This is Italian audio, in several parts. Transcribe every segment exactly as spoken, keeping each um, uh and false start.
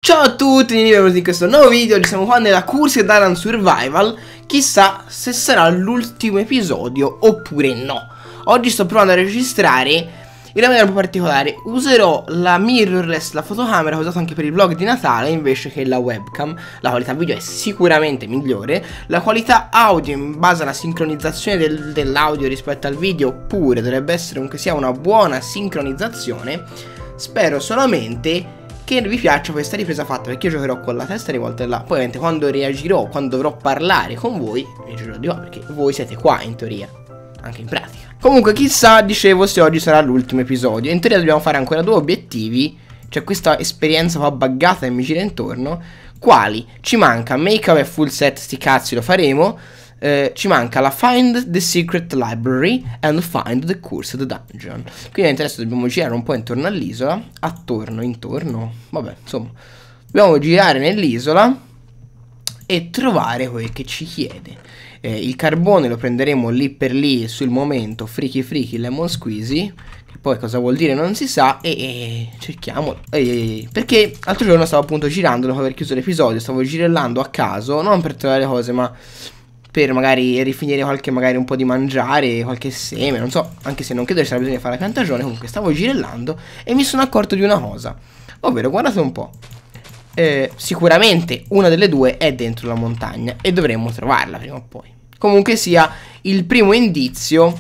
Ciao a tutti, benvenuti in questo nuovo video. Oggi siamo qua nella Curse Island Survival. Chissà se sarà l'ultimo episodio oppure no. Oggi sto provando a registrare in una maniera un po' particolare. Userò la mirrorless, la fotocamera che ho usato anche per il vlog di Natale, invece che la webcam. La qualità video è sicuramente migliore. La qualità audio, in base alla sincronizzazione del, dell'audio rispetto al video, pure dovrebbe essere comunque sia una buona sincronizzazione. Spero solamente che vi piaccia questa ripresa fatta, perché io giocherò con la testa rivolta là. Poi ovviamente quando reagirò, quando dovrò parlare con voi, reagirò di qua, perché voi siete qua in teoria, anche in pratica. Comunque chissà, dicevo, se oggi sarà l'ultimo episodio. In teoria dobbiamo fare ancora due obiettivi. C'è questa esperienza qua buggata e mi gira intorno. Quali? Ci manca make up e full set, sti cazzi, lo faremo. Eh, ci manca la Find the Secret Library and Find the Cursed Dungeon. Quindi adesso dobbiamo girare un po' intorno all'isola. Attorno, intorno, vabbè, insomma, dobbiamo girare nell'isola e trovare quel che ci chiede. eh, Il carbone lo prenderemo lì per lì, sul momento, freaky freaky lemon squeezy, che poi cosa vuol dire non si sa. E, e cerchiamolo, e, perché l'altro giorno stavo appunto girando, dopo aver chiuso l'episodio, stavo girellando a caso, non per trovare cose, ma per magari rifinire qualche, magari un po' di mangiare, qualche seme, non so, anche se non credo ci sarà bisogno di fare la piantagione. Comunque stavo girellando e mi sono accorto di una cosa, ovvero guardate un po', eh, sicuramente una delle due è dentro la montagna e dovremmo trovarla prima o poi. Comunque sia, il primo indizio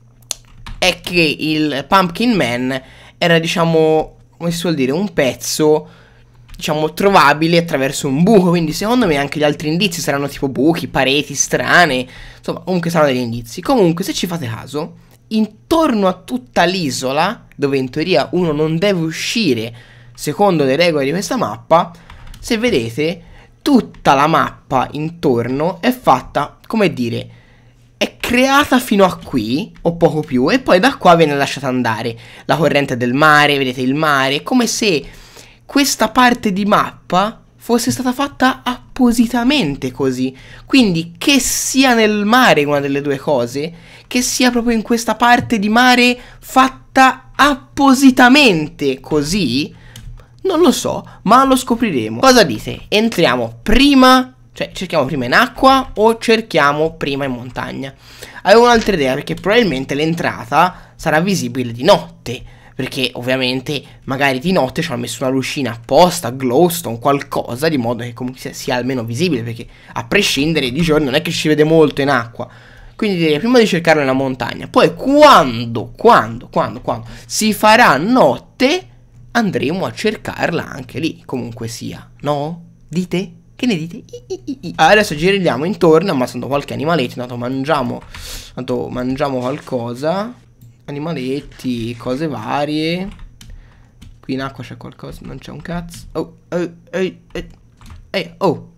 è che il Pumpkin Man era, diciamo, come si suol dire, un pezzo, diciamo, trovabile attraverso un buco. Quindi secondo me anche gli altri indizi saranno tipo buchi, pareti strane. Insomma, comunque saranno degli indizi. Comunque, se ci fate caso, intorno a tutta l'isola, dove in teoria uno non deve uscire secondo le regole di questa mappa, se vedete, tutta la mappa intorno è fatta, come dire, è creata fino a qui o poco più, e poi da qua viene lasciata andare la corrente del mare. Vedete il mare, come se questa parte di mappa fosse stata fatta appositamente così. Quindi che sia nel mare una delle due cose, che sia proprio in questa parte di mare fatta appositamente così, non lo so, ma lo scopriremo. Cosa dite? Entriamo prima, cioè cerchiamo prima in acqua o cerchiamo prima in montagna? Avevo un'altra idea, perché probabilmente l'entrata sarà visibile di notte, perché ovviamente magari di notte ci hanno messo una lucina apposta, glowstone, qualcosa, di modo che comunque sia, sia almeno visibile, perché a prescindere di giorno non è che ci vede molto in acqua. Quindi direi prima di cercarlo nella montagna, poi quando, quando, quando, quando si farà notte andremo a cercarla anche lì, comunque sia, no? Dite? Che ne dite? I, i, i, i. Adesso giriamo intorno, ammazzando qualche animaletto, tanto mangiamo, tanto mangiamo qualcosa. Animaletti, cose varie. Qui in acqua c'è qualcosa, non c'è un cazzo. Oh, oh, ehi, ehi, oh.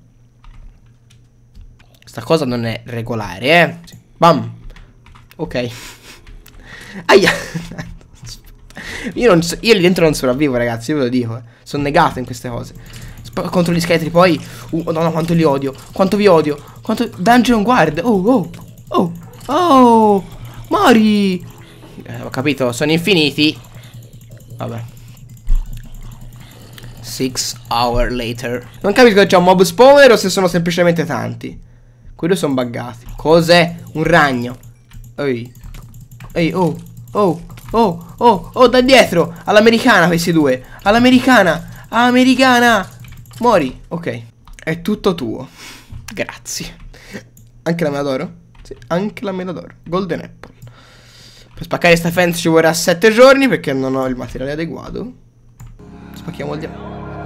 Questa cosa non è regolare, eh. Bam. Ok. Aia. Io, non so, io lì dentro non sopravvivo, ragazzi, io ve lo dico, eh. Sono negato in queste cose. Sp contro gli scheletri, poi uh, madonna, quanto li odio. Quanto vi odio. Quanto Dungeon Guard. Oh, oh, oh, oh, Mari. Eh, ho capito, sono infiniti. Vabbè. Six hour later. Non capisco se c'è un mob spawner o se sono semplicemente tanti. Quelli sono buggati. Cos'è? Un ragno. Ehi. Ehi, oh, oh, oh, oh, oh, da dietro. All'americana questi due. All'americana. Americana. Mori. Ok. È tutto tuo. Grazie. Anche la mela d'oro? Sì, anche la mela d'oro. Golden apple. Per spaccare sta fence ci vorrà sette giorni, perché non ho il materiale adeguato. Spacchiamo il diamante.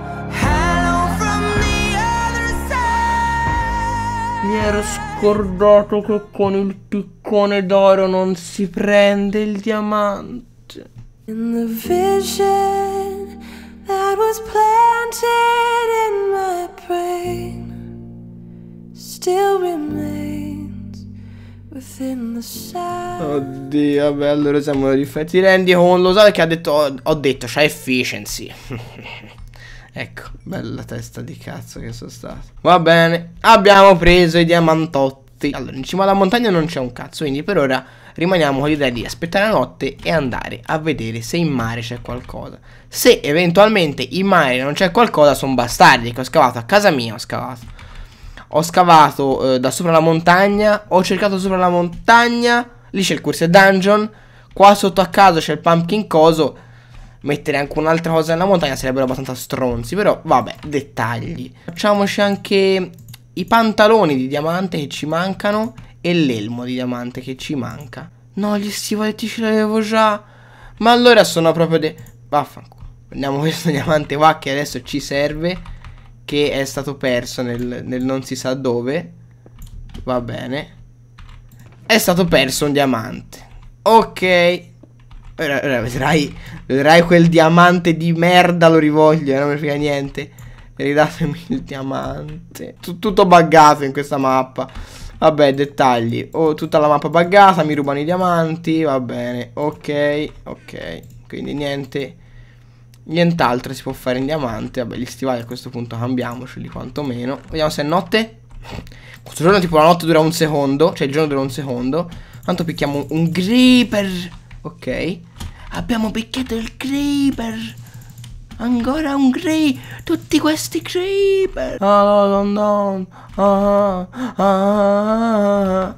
Mi ero scordato che con il piccone d'oro non si prende il diamante. In the vision that was planted in my brain still remains within the sound. Oddio, vabbè, allora siamo rifletti. Ti rendi conto? Lo sai che ha detto? Ho, ho detto, c'ha efficiency. Ecco, bella testa di cazzo che sono stato. Va bene, abbiamo preso i diamantotti. Allora, in cima alla montagna non c'è un cazzo, quindi per ora rimaniamo con l'idea di aspettare la notte e andare a vedere se in mare c'è qualcosa. Se eventualmente in mare non c'è qualcosa, sono bastardi, che ho scavato a casa mia, ho scavato. Ho scavato eh, da sopra la montagna, ho cercato sopra la montagna, lì c'è il Cursed Dungeon, qua sotto a caso c'è il Pumpkin Coso. Mettere anche un'altra cosa nella montagna sarebbero abbastanza stronzi, però vabbè, dettagli. Facciamoci anche i pantaloni di diamante che ci mancano e l'elmo di diamante che ci manca. No, gli stivoletti ce l'avevo già. Ma allora sono proprio de... Vaffanculo. Prendiamo questo diamante qua che adesso ci serve, che è stato perso nel, nel non si sa dove. Va bene. È stato perso un diamante. Ok. Ora, ora vedrai, vedrai quel diamante di merda, lo rivoglio, non mi frega niente. Ridatemi il diamante. T tutto buggato in questa mappa. Vabbè, dettagli. Ho tutta la mappa buggata, mi rubano i diamanti. Va bene, ok, ok. Quindi niente, nient'altro si può fare in diamante. Vabbè, gli stivali a questo punto cambiamoceli quantomeno. Vediamo se è notte. Questo giorno tipo la notte dura un secondo, cioè il giorno dura un secondo. Tanto picchiamo un creeper. Ok, abbiamo picchiato il creeper. Ancora un creeper. Tutti questi creeper. Ah, no, no, ah, ah.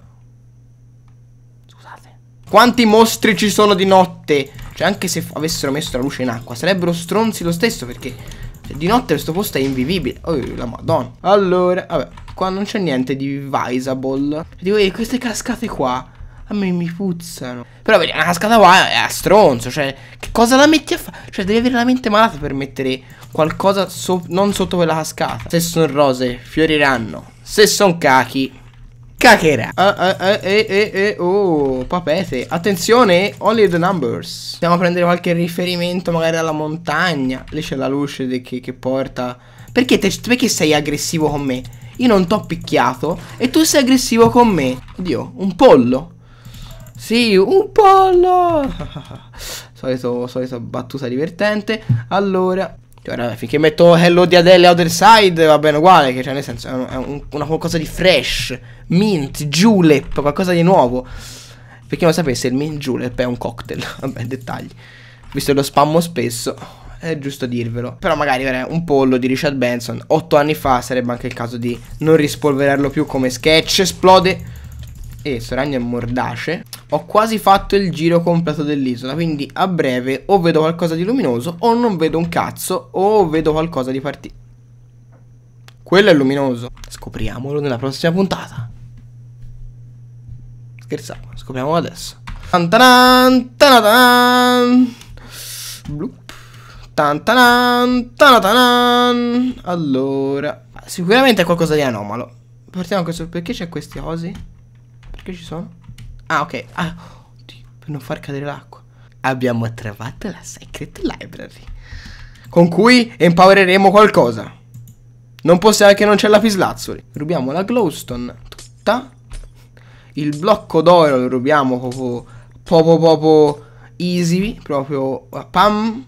Scusate. Quanti mostri ci sono di notte? Cioè anche se avessero messo la luce in acqua sarebbero stronzi lo stesso, perché di notte questo posto è invivibile. Oh la madonna. Allora, vabbè, qua non c'è niente di visable. Dico, eh, queste cascate qua a me mi puzzano. Però vedi, una cascata qua è a stronzo. Cioè, che cosa la metti a fare? Cioè, devi avere la mente malata per mettere qualcosa so non sotto quella cascata. Se sono rose, fioriranno. Se sono cachi, cacherà. Ah, ah, ah, eh, eh, eh, oh, papete. Attenzione, only the numbers. Andiamo a prendere qualche riferimento magari alla montagna. Lì c'è la luce che, che porta. Perché, te, perché sei aggressivo con me? Io non t'ho picchiato e tu sei aggressivo con me. Oddio, un pollo. Sì, un pollo. Solito, solito battuta divertente. Allora, ora, finché metto Hello di Adele Other Side va bene uguale, che cioè nel senso è, un, è un, una qualcosa di fresh. Mint, julep, qualcosa di nuovo. Per chi non sapesse, il mint julep è un cocktail. Vabbè, dettagli. Visto che lo spammo spesso, è giusto dirvelo. Però magari vabbè, un pollo di Richard Benson otto anni fa sarebbe anche il caso di non rispolverarlo più come sketch. Esplode. E sto ragno è mordace. Ho quasi fatto il giro completo dell'isola, quindi a breve o vedo qualcosa di luminoso o non vedo un cazzo, o vedo qualcosa di parti. Quello è luminoso. Scopriamolo nella prossima puntata. Scherzavo, scopriamolo adesso. Tantanan, tanatanan. Bloop. Tantanan, tanatanan. Allora, sicuramente è qualcosa di anomalo. Partiamo questo. Perché c'è questi cosi? Perché ci sono? Ah, ok. Ah, oddio, per non far cadere l'acqua. Abbiamo trovato la Secret Library, con cui empowereremo qualcosa. Non possiamo che non c'è lapislazzuli. Rubiamo la glowstone tutta. Il blocco d'oro lo rubiamo proprio Proprio proprio easy. Proprio pam.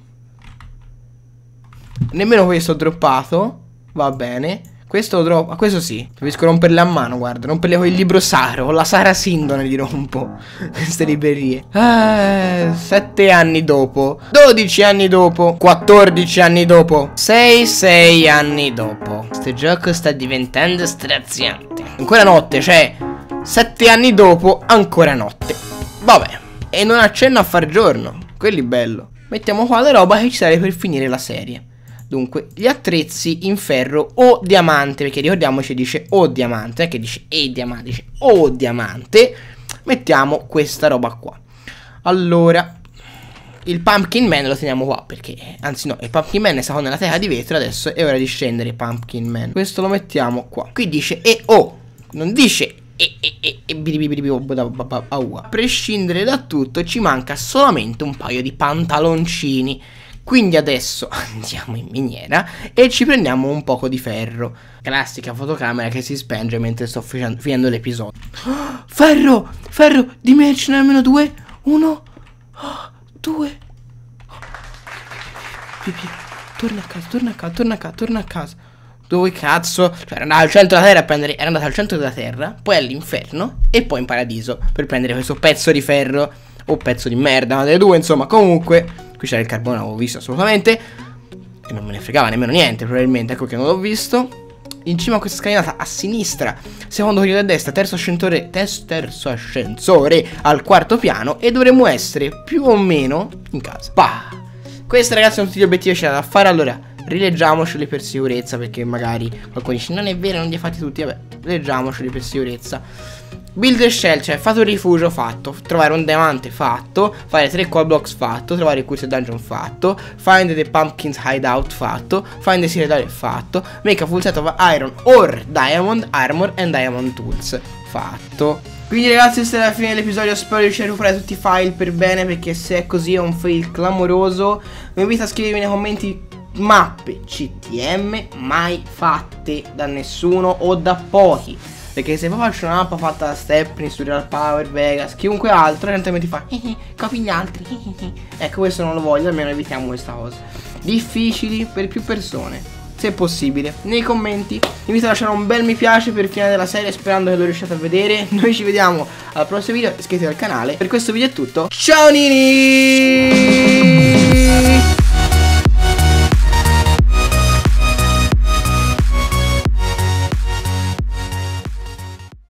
Nemmeno questo ho droppato. Va bene. Questo lo droppo. Questo sì. Preferisco romperle a mano, guarda. Romperle con il libro sacro. Con la Sara Sindone li rompo. Queste librerie. Eh, sette anni dopo. dodici anni dopo. quattordici anni dopo. sei, sei anni dopo. Questo gioco sta diventando straziante. Ancora notte, cioè sette anni dopo, ancora notte. Vabbè. E non accenno a far giorno. Quelli bello. Mettiamo qua la roba che ci serve per finire la serie. Dunque, gli attrezzi in ferro o diamante, perché ricordiamoci dice o diamante, non è che dice e diamante, dice o diamante. Mettiamo questa roba qua. Allora, il Pumpkin Man lo teniamo qua, perché, anzi no, il Pumpkin Man è stato nella terra di vetro, adesso è ora di scendere Pumpkin Man. Questo lo mettiamo qua. Qui dice e o, non dice e e e e a prescindere da tutto ci manca solamente un paio di pantaloncini. Quindi adesso andiamo in miniera e ci prendiamo un poco di ferro. Classica fotocamera che si spenge mentre sto finendo l'episodio. Oh, ferro! Ferro! Dimmi almeno due. Uno. Oh, due. Oh. Torna a casa, torna a casa, torna a casa, torna a casa. dove cazzo? Cioè era andato al centro della terra a prendere, era andato al centro della terra, poi all'inferno e poi in paradiso per prendere questo pezzo di ferro o pezzo di merda, una delle due, insomma. Comunque qui c'era il carbone, non l'avevo visto assolutamente e non me ne fregava nemmeno niente, probabilmente. Ecco che non l'ho visto. In cima a questa scalinata a sinistra, secondo corridoio a destra, terzo ascensore, terzo ascensore al quarto piano e dovremmo essere più o meno in casa. Bah. Questi ragazzi sono tutti gli obiettivi che c'è da fare. Allora rileggiamoceli per sicurezza, perché magari qualcuno dice non è vero, non li hai fatti tutti. Vabbè, leggiamoceli per sicurezza. Build a shell, cioè fate un rifugio, fatto. Trovare un diamante, fatto. Fare tre core blocks, fatto. Trovare il cursed dungeon, fatto. Find the pumpkins hideout, fatto. Find the secret, fatto. Make a full set of iron or diamond armor and diamond tools, fatto. Quindi ragazzi, questa è la fine dell'episodio. Spero di riuscire a recuperare tutti i file per bene, perché se è così è un fail clamoroso. Vi invito a scrivermi nei commenti mappe C T M mai fatte da nessuno o da pochi, perché se poi faccio una mappa fatta da Stepney, Surreal Power, Vegas, chiunque altro, gente ti fa copi gli altri. Ecco, questo non lo voglio, almeno evitiamo questa cosa. Difficili per più persone, se possibile. Nei commenti vi invito a lasciare un bel mi piace per il finale della serie, sperando che lo riusciate a vedere. Noi ci vediamo al prossimo video, iscrivetevi al canale. Per questo video è tutto, ciao Nini!